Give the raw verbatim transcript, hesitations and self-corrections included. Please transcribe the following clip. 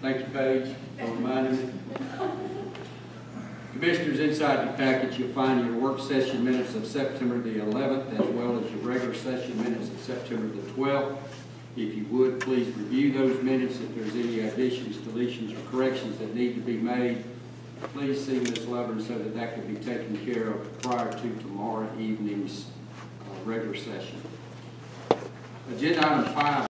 Thank you, Paige, for reminding me. Commissioners, inside your packet, you'll find your work session minutes of September the eleventh, as well as your regular session minutes of September the twelfth. If you would, please review those minutes. If there's any additions, deletions, or corrections that need to be made, please see Miz Lovern so that that can be taken care of prior to tomorrow evening's uh, regular session. Agenda item five.